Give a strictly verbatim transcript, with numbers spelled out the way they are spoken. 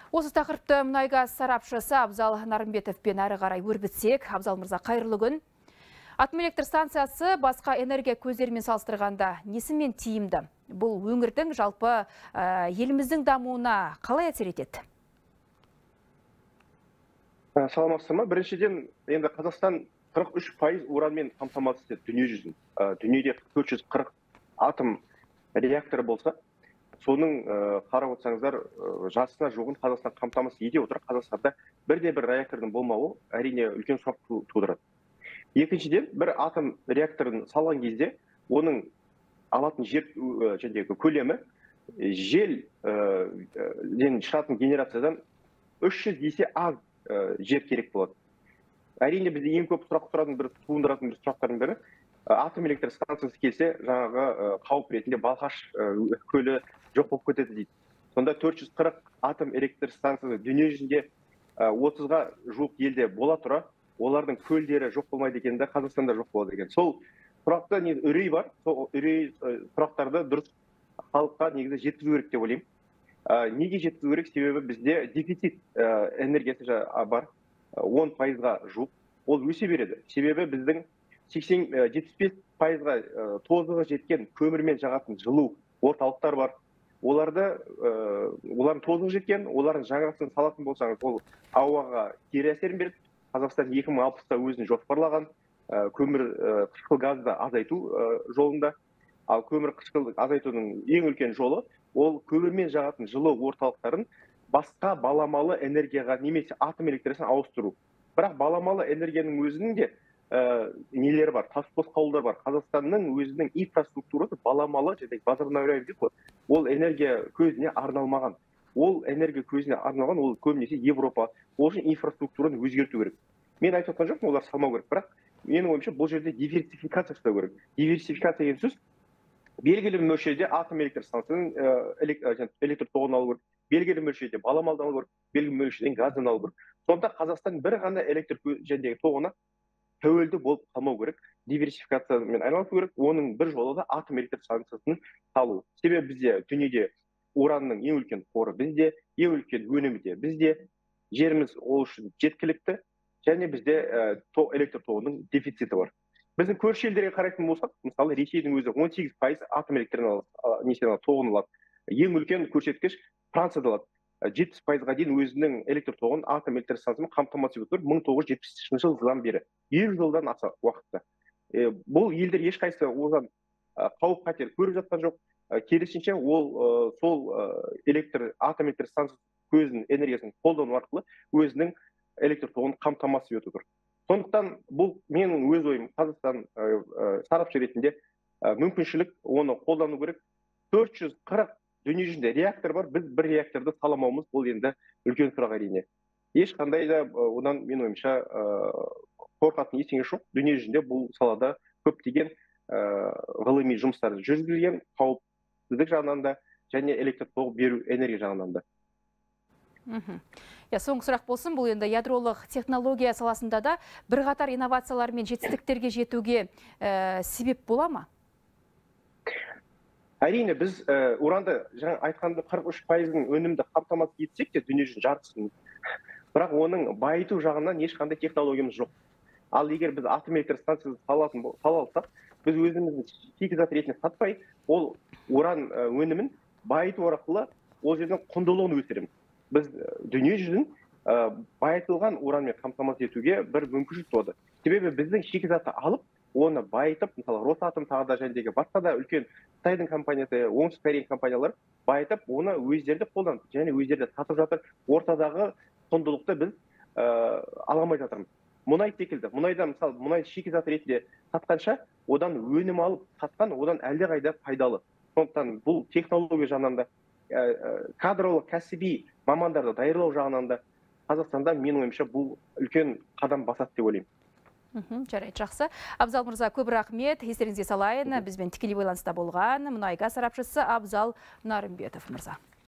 Осы тақырыпты мұнайгаз сарапшысы Абзал Нарымбетовпен әрі қарай өрбітсек. Абзал мырза, қайырлы күн. Атом электр станциясы басқа энергия көздерімен салыстырғанда несімен тиімді? Бұл өңірдің жалпы еліміздің дамуына қалай әсер етеді? Саламатсыз ма? Біріншіден, енді Қазақстан қырық үш пайыз уранмен қамтамасыз етеді дүние жүзін. Дүниеде төрт жүз қырық атом реакторы болса, соның қарап отырсаңыздар, жартысына жоғын Қазақстан қамтамасыз ете отыр. Қазақстанда бірде бір реактордың болмауы әрине үлкен сұрақ тудырады. Екіншіден, бір атом реакторын салған кезде, оның алатын жер жәндегі көлемі желден шығатын генерациядан үш жүз есе аз жер керек болады. Әрине бізде ең көп сұрақ тұратын бір туындыратын бір сұрақтардың бірі, атом электр станциясы келсе, жаңағы қауіп ретінде Балқаш көлі жоқ болып кетеді дейді. Сонда төрт жүз қырық атом электр станциясы дүние жүзінде отызға жуық елде бола тұра, олардың көлдері жоқ болмайды екен, Қазақстанда жоқ болады екен. Сол сұрақта үрей бар, сол үрей сұрақтарды дұрыс халыққа негізі жеткізу керек деп ойлаймын. Неге жеткізу керек? Себебі бізде дефицит энергиясы бар, он пайызға жуық. Ол өсе береді. Себебі біздің сексен жетпіс бес пайызға тозығы жеткен көмірмен жағатын жылу орталықтар бар. Оларды, олардың тозығы жеткен, олардың жаңасын салатын болсаңыз, ол ауаға кері әсерін береді. Қазақстан екі мың алпыста өзін жоспарлаған көмір қышқыл газды азайту жолында. Ал көмір қышқылды азайтудың ең үлкен жолы ол көмірмен жағатын жылу орталықтарын басқа баламалы энергияға немесе атом электросын ауыстыру. Бірақ баламалы энергияның өзінің де нелері бар, тас қосқаулар бар. Қазақстанның өзінің инфраструктурасы баламалы, және базарнауя дейді ғой. Ол энергия көзіне арналмаған. Ол энергия көзіне арналған, ол көбінесе Европа. Ол үшін инфраструктураны өзгерту керек. Мен айтып отқан жоқпын, олар салмау керек. Бірақ менің ойымша бұл жерде диверсификация жасау керек. Диверсификация деген сөз белгілі мөлшерде атом электр станциясының электр тоғын алу керек. Белгілі мөлшерде баламалдан алу керек, белгілі мөлшерден газдан алу керек. Сонда Қазақстан бір ғана электр жәндегі тоғына тәуелді болып қалмау керек. Диверсификациямен айналысу керек. Оның бір жолы да атом электр станциясын салу. Себебі бізде дүниеде уранның ең үлкен қоры бізде, ең үлкен өнімі де бізде. Жеріміз ол үшін жеткілікті, және бізде электр тоғының дефициті бар. Біздің көрші елдерге қарайтын болсақ, мысалы Ресейдің өзі он сегіз пайыз атом электр тоғын алады. Ең үлкен көрсеткіш Францияда алады. жетпіс пайызға дейін өзінің электр тоғын атом электр станциясымен қамтамасыз етіп мың тоғыз жүз жетпісінші жылдан бері, елу жылдан аса уақытта. Бұл елдер ешқайсысы оған қауіп қатер көріп жатқан жоқ. Керісінше ол сол электр атом электр станциясы көзінің энергиясын қолдану арқылы өзінің электр тоғын қамтамасыз етіп отыр. Сондықтан бұл менің өз ойым, Қазақстан сарапшы ретінде мүмкіншілік, оны қолдану керек. төрт жүз қырық дүние жүзінде реактор бар, біз бір реакторды саламауымыз, бұл енді үлкен сұрақ әрине. Ешқандай да одан мен ойымша қорқатын ештеңе жоқ. Дүние жүзінде бұл салада көптеген ғылыми жұмыстар жүргізілген, қауіпсіздік жағынан да, және электр тоғы беру энергия жағынан да. Соңғы сұрақ болсын, бұл енді ядролық технология саласында да бірқатар инновациялар мен жетістіктерге жетуге себеп бола ма? Әрине, біз уранды жаңа айтқанды қырық үш пайыздың өнімді қамтамасыз етсек те дүние жүзін жартысын. Бірақ оның байыту жағынан ешқандай технологиямыз жоқ. Ал егер біз атом электр станциясын салатын салалсақ, біз өзіміздің шикізат ретінде сатпай, ол уран өнімін байыту арқылы ол жерден құндылығын өсіреміз. Біз дүние жүзін байытылған уранмен қамтамасыз етуге бір мүмкіншілік туады. Себебі біздің шикізатты алып, оны байытып, мысалы Росатом тағыда жәндегі басқа да үлкен Қытайдың компаниясы, оңтүстік Корея компаниялар байытып, оны өздері қолданып, және өздері сатып жатыр. Ортадағы құндылықты біз аламай жатырмыз. Мұнай секілді, мұнайда мысалы мұнай шикізат ретінде сатқанша, одан өнім алып сатқан, одан әлдеқайда пайдалы. Сондықтан бұл технология жағынан да, кадрлық кәсіби мамандарды даярлау жағынан да Қазақстанда менің ойымша бұл үлкен қадам басады деп ойлаймын. Жарайды, жақсы. Абзал мырза, көп рахмет. Естеріңізге салайын, бізбен тікелей байланыста болған мұнайгаз сарапшысы Абзал Нарымбетов мырза.